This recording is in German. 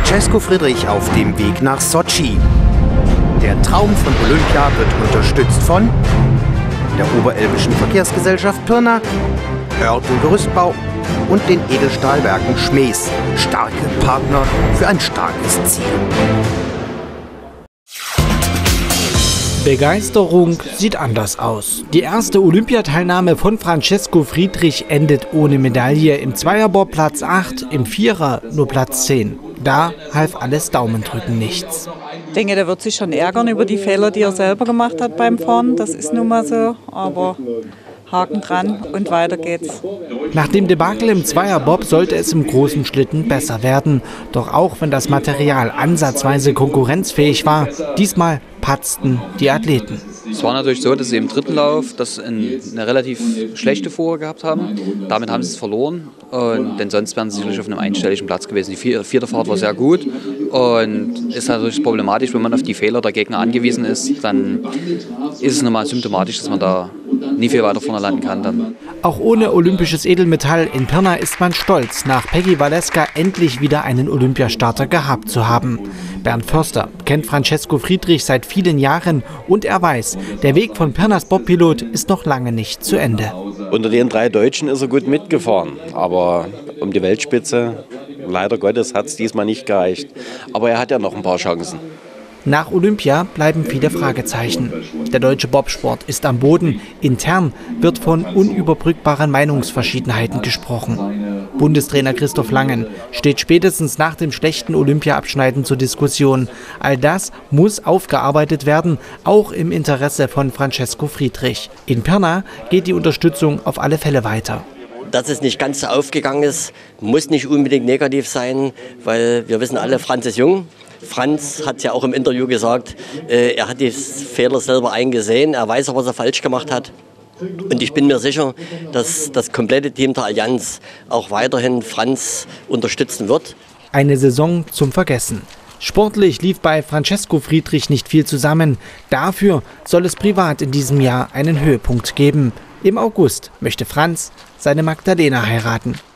Francesco Friedrich auf dem Weg nach Sotschi. Der Traum von Olympia wird unterstützt von der Oberelbischen Verkehrsgesellschaft Pirna, Oerth & Gerüstbau und den Edelstahlwerken Schmees. Starke Partner für ein starkes Ziel. Begeisterung sieht anders aus. Die erste Olympiateilnahme von Francesco Friedrich endet ohne Medaille. Im Zweierbob Platz 8, im Vierer nur Platz 10. Da half alles Daumendrücken nichts. Ich denke, der wird sich schon ärgern über die Fehler, die er selber gemacht hat beim Fahren. Das ist nun mal so, aber Haken dran und weiter geht's. Nach dem Debakel im Zweierbob sollte es im großen Schlitten besser werden. Doch auch wenn das Material ansatzweise konkurrenzfähig war, diesmal patzten die Athleten. Es war natürlich so, dass sie im dritten Lauf eine relativ schlechte Vorher gehabt haben. Damit haben sie es verloren. Denn sonst wären sie sicherlich auf einem einstelligen Platz gewesen. Die vierte Fahrt war sehr gut und ist natürlich problematisch, wenn man auf die Fehler der Gegner angewiesen ist. Dann ist es nochmal symptomatisch, dass man da nie viel weiter vorne landen kann. Dann. Auch ohne olympisches Edelmetall in Pirna ist man stolz, nach Peggy Valeska endlich wieder einen Olympiastarter gehabt zu haben. Bernd Förster kennt Francesco Friedrich seit vielen Jahren und er weiß, der Weg von Pirnas Bobpilot ist noch lange nicht zu Ende. Unter den 3 Deutschen ist er gut mitgefahren, aber um die Weltspitze, leider Gottes, hat es diesmal nicht gereicht. Aber er hat ja noch ein paar Chancen. Nach Olympia bleiben viele Fragezeichen. Der deutsche Bobsport ist am Boden. Intern wird von unüberbrückbaren Meinungsverschiedenheiten gesprochen. Bundestrainer Christoph Langen steht spätestens nach dem schlechten Olympia-Abschneiden zur Diskussion. All das muss aufgearbeitet werden, auch im Interesse von Francesco Friedrich. In Pirna geht die Unterstützung auf alle Fälle weiter. Dass es nicht ganz so aufgegangen ist, muss nicht unbedingt negativ sein, weil wir wissen alle, Franz ist jung. Franz hat ja auch im Interview gesagt, er hat die Fehler selber eingesehen, er weiß aber, was er falsch gemacht hat. Und ich bin mir sicher, dass das komplette Team der Allianz auch weiterhin Franz unterstützen wird. Eine Saison zum Vergessen. Sportlich lief bei Francesco Friedrich nicht viel zusammen. Dafür soll es privat in diesem Jahr einen Höhepunkt geben. Im August möchte Franz seine Magdalena heiraten.